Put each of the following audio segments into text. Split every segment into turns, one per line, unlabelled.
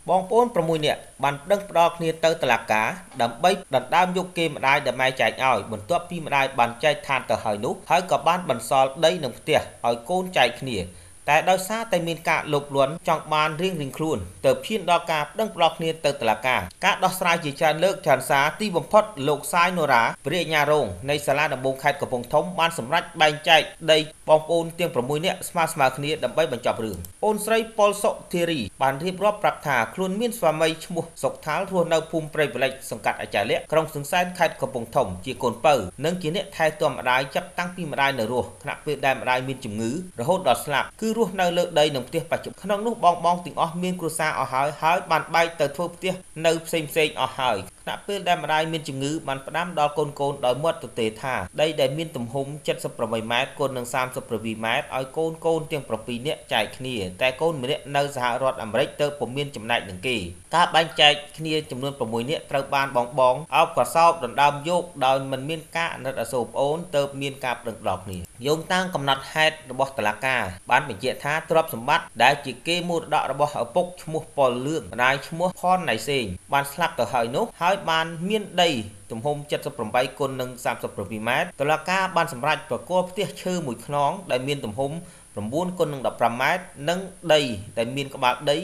បងប្អូន6នាក់បានប្តឹងផ្តល់គ្នាទៅតុលាការដើម្បីដណ្ដើមយកគេម្ដាយដែលម៉ែចែកឲ្យបន្ទាប់ពីម្ដាយបានចែកឋានទៅហើយនោះហើយក៏បានបន្សល់ដីនិងផ្ទះឲ្យកូនចែកគ្នាតែដោយសារតែមានការលោភលន់ចង់បានរៀងខ្លួនទៅឈានដល់ការប្តឹងផ្តល់គ្នាទៅតុលាការការដោះស្រាយជាច្រើនលើកចន្ទសារទីបំផុតលោកសាយនរ៉ាព្រះអាជ្ញារងនៃសាលាដំបងខេត្តកំពង់ធំបានសម្រេចបែងចែកដីបងប្អូនទាំង6នាក់ស្មើគ្នាដើម្បីបញ្ចប់រឿងអូនស្រីប៉ុលសុធារីបានរៀបរាប់ប្រាប់ថាខ្លួនមានស្វាមីឈ្មោះសុកថាលរស់នៅភូមិព្រៃវែកសង្កាត់អាចារ្យលក្ខក្រុងសង្សែនខេត្តកំពង់ធំជាកូនពៅនិងជាអ្នកថែទាំម្ដាយចាប់តាំងពីម្ដាយនៅរស់ខណៈពេលដែលម្ដាយមានជំងឺរហូតដល់ស្លាប់គឺរស់នៅលើដីនិងផ្ទះបច្ចុប្បន្នក្នុងនោះបងទាំងអស់មានគ្រួសារអស់ហើយបានបែកទៅធ្វើផ្ទះនៅផ្សេងអស់ហើយខណៈពេលដែលម្ដាយមានជំងឺបានផ្ដាំដល់កូនដោយមាត់ទទេថាដីដែលមានទំហំ78ម៉ែត្រគុណនឹង37ម៉ែត្រឲ្យកូនទាំង7នាក់ចែកគ្នាតែកូនម្នាក់នៅសហរដ្ឋអាមេរិកទៅពុំមានចំណែកនឹងគេការបែងចែកគ្នាចំនួន6នាក់ត្រូវបានបងអោបកសោបដណ្ដើមយកដោយមិនមានការអាណិតអាសូរប្អូនទៅមានការប្តឹងផ្តល់គ្នាយោងតាមកំណត់ហេតុរបស់តុលាការបានបញ្ជាក់ថាទ្រព្យសម្បត្តិដែលជាគេមរតករបស់ឪពុកឈ្មោះប៉ុលលឿងម្ដាយឈ្មោះផនណៃសេងបានស្លាប់ទៅហើយនោះហើយបានមានដីទំហំ78គុណនឹង37ម៉ែត្រតុលាការបានសម្រេចប្រគល់ផ្ទះឈើមួយខ្នងដែលមានទំហំ9គុណនឹង15ម៉ែត្រនិងដីដែលមានក្បាលដី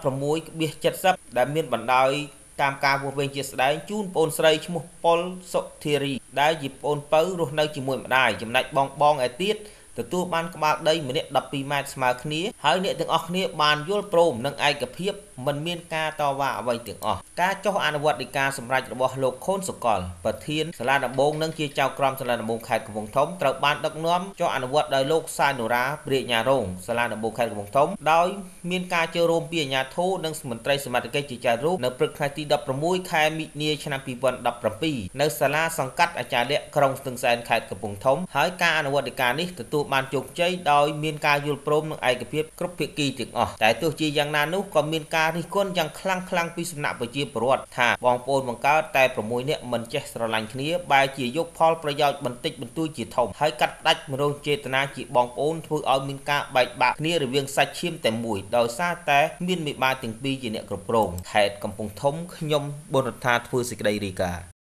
16.70ដែលមានបណ្ដោយតាមការវាស់វែងជាស្ដែងជូនប្អូនស្រីឈ្មោះប៉ុលសុធារីដែលជាប្អូនពៅរស់នៅជាមួយម្ដាយចំណែកបងឯទៀតទទួលបានក្បាលដីម្នាក់12ម៉ែត្រស្មើគ្នាហើយអ្នកទាំងអស់គ្នាបានយល់ព្រមនិងឯកភាពមិនមានការតវ៉ាអ្វីទាំងអស់ការចុះអនុវត្តដីកាសម្រេចរបស់លោកខុនសុកលប្រធានសាលាដំបងនិងជាចៅក្រមសាលាដំបងខេត្តកំពង់ធំត្រូវបានដឹកនាំចុះអនុវត្តដោយលោកសាយនរ៉ាព្រះអាជ្ញារងសាលាដំបងខេត្តកំពង់ធំដោយមានការចូលរួមពីអាជ្ញាធរនិងមន្ត្រីសមត្ថកិច្ចជាច្រើនរូបនៅព្រឹកថ្ងៃទី16ខែមិនិនាឆ្នាំ2017នៅសាលាសង្កាត់អាចារ្យលក្ខក្រុងស្ទឹងសែនខេត្តកំពង់ធំហើយការអនុវត្តដីកានេះទទួលបានជោគជ័យដោយមានការយល់ព្រមនិងឯកភាពគ្រប់ភាគីទាំងអស់តែទោះជាយ៉ាងណានោះក៏មានការរិះគន់យ៉ាងខ្លាំងពីសំណាក់ប្រជាពលរដ្ឋថាបងប្អូនបង្កើតតែ6នាក់មិនចេះស្រឡាញ់គ្នាបែរជាយកផលប្រយោជន៍បន្តិចបន្តួចជាធំហើយកាត់ផ្ដាច់មនោចេតនាជាបងប្អូនធ្វើឲ្យមានការបែកបាក់គ្នារវាងសាច់ឈាមតែមួយដោយសារតែមានមេបាទាំងពីរជាអ្នកគ្រប់គ្រងខេត្តកំពង់ធំខ្ញុំប៊ុនរដ្ឋាធ្វើសេចក្តីរាយការណ៍